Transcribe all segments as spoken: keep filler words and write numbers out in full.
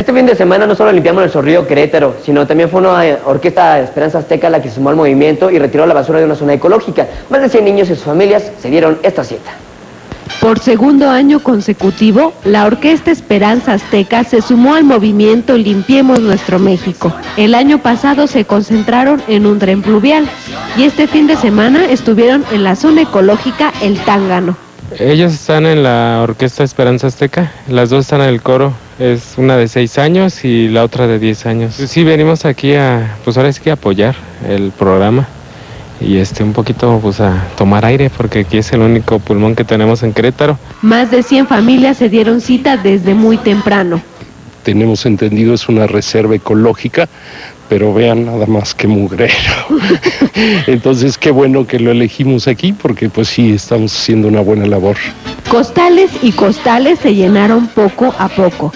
Este fin de semana no solo limpiamos nuestro río Querétaro, sino también fue una orquesta Esperanza Azteca la que se sumó al movimiento y retiró la basura de una zona ecológica. Más de cien niños y sus familias se dieron esta cita. Por segundo año consecutivo, la Orquesta Esperanza Azteca se sumó al movimiento Limpiemos Nuestro México. El año pasado se concentraron en un tren pluvial y este fin de semana estuvieron en la zona ecológica El Tángano. Ellos están en la Orquesta Esperanza Azteca, las dos están en el coro, es una de seis años y la otra de diez años. Sí, venimos aquí a, pues ahora sí que a apoyar el programa y este un poquito pues a tomar aire porque aquí es el único pulmón que tenemos en Querétaro. Más de cien familias se dieron cita desde muy temprano. Tenemos entendido es una reserva ecológica, pero vean nada más que mugrero. Entonces qué bueno que lo elegimos aquí porque pues sí, estamos haciendo una buena labor. Costales y costales se llenaron poco a poco.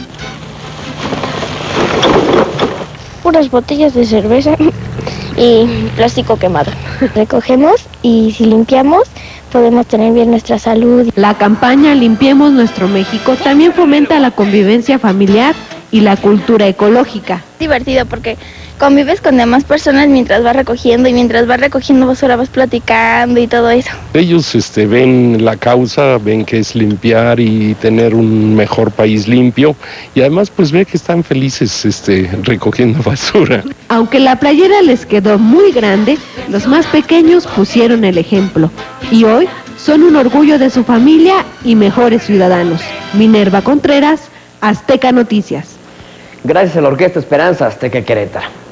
Puras botellas de cerveza y plástico quemado. Recogemos y si limpiamos podemos tener bien nuestra salud. La campaña Limpiemos Nuestro México también fomenta la convivencia familiar y la cultura ecológica. Divertido porque convives con demás personas mientras vas recogiendo y mientras vas recogiendo basura vas platicando y todo eso. Ellos este, ven la causa, ven que es limpiar y tener un mejor país limpio y además pues ve que están felices este, recogiendo basura. Aunque la playera les quedó muy grande, los más pequeños pusieron el ejemplo y hoy son un orgullo de su familia y mejores ciudadanos. Minerva Contreras, Azteca Noticias. Gracias a la Orquesta Esperanza Azteca Querétaro.